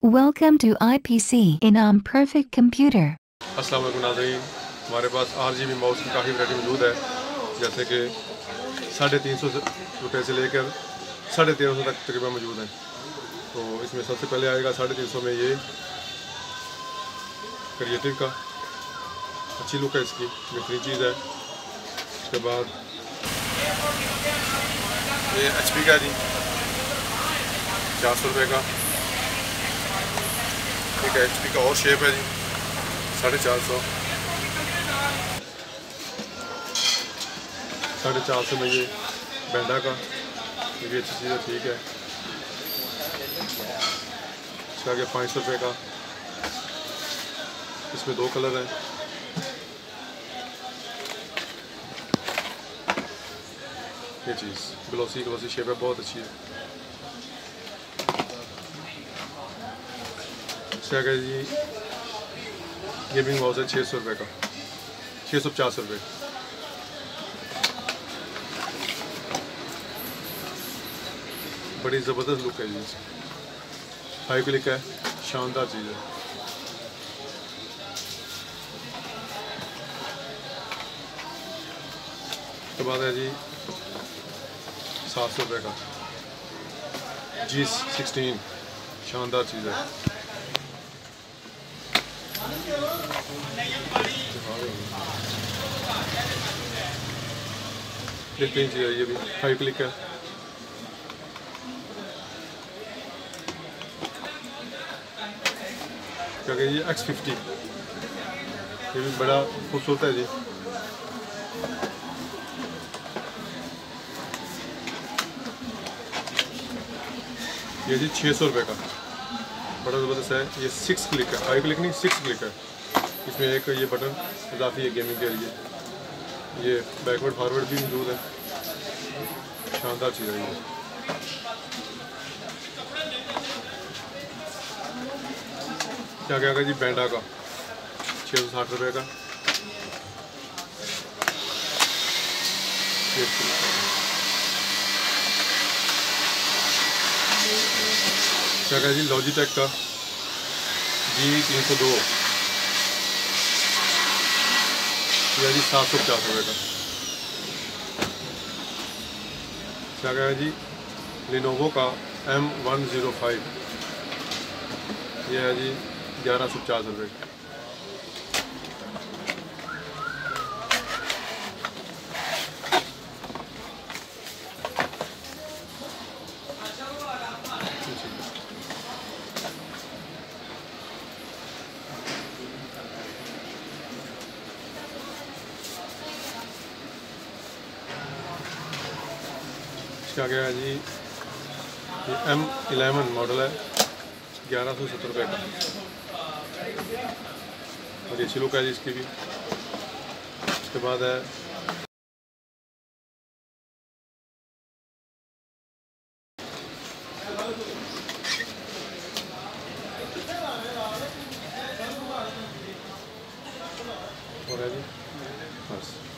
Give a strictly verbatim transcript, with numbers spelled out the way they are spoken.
Welcome to I P C इनाम Perfect Computer। अस्सलाम वालेकुम नाज़रीन, हमारे पास आर जी बी माउस की काफ़ी वैरायटी मौजूद है, जैसे कि साढ़े तीन सौ रुपये से लेकर साढ़े तेरह सौ तक तकरीबन मौजूद हैं। तो इसमें सबसे पहले आएगा साढ़े तीन सौ में ये क्रिएटिव का, अच्छी लुक है इसकी, बेहतरीन चीज़ है। उसके बाद ये एच पी का जी चार सौ रुपये का, एक एच पी का और शेप है जी साढ़े चार सौ साढ़े चार सौ में ये बैंडा का, ये भी अच्छी चीज़ है, ठीक है। इसका आगे पाँच सौ रुपये का, इसमें दो कलर हैं। ये चीज़ ग्लॉसी ग्लॉसी शेप है, बहुत अच्छी है। इसका क्या जी गेमिंग माउस है छः सौ रुपये का, छः सौ पचास रुपये। बड़ी ज़बरदस्त लुक है जी, हाई क्लिक है, शानदार चीज़ है। उसके बाद है जी सात सौ रुपये का जी सिक्सटीन, शानदार चीज़ है। बेहतरीन चीज़ है, ये भी हाई क्लिक है। क्या कहते हैं एक्स फिफ्टी, ये भी बड़ा खूबसूरत है जी। ये जी छः सौ रुपये का, बड़ा ज़बरदस्त है। ये सिक्स क्लिक है, हाई क्लिक नहीं, सिक्स क्लिक है। इसमें एक ये बटन इजाफी है गेमिंग के लिए, ये बैकवर्ड फॉरवर्ड भी मौजूद है, शानदार चीज़ है ये। क्या क्या का जी बैंडा का छः सौ साठ रुपये का, क्या क्या जी लॉजिटेक का जी तीन सौ दो, या जी सात सौ पचास रुपये का। क्या क्या है जी लिनोवो का एम वन ज़ीरो फाइव, ये है जी ग्यारह सौ पचास रुपये का। इसका क्या है जी ये एम इलेवन मॉडल है, ग्यारह सौ सत्तर रुपये का, और ये अच्छी लुक है जी इसकी भी। उसके बाद है और है जी बस।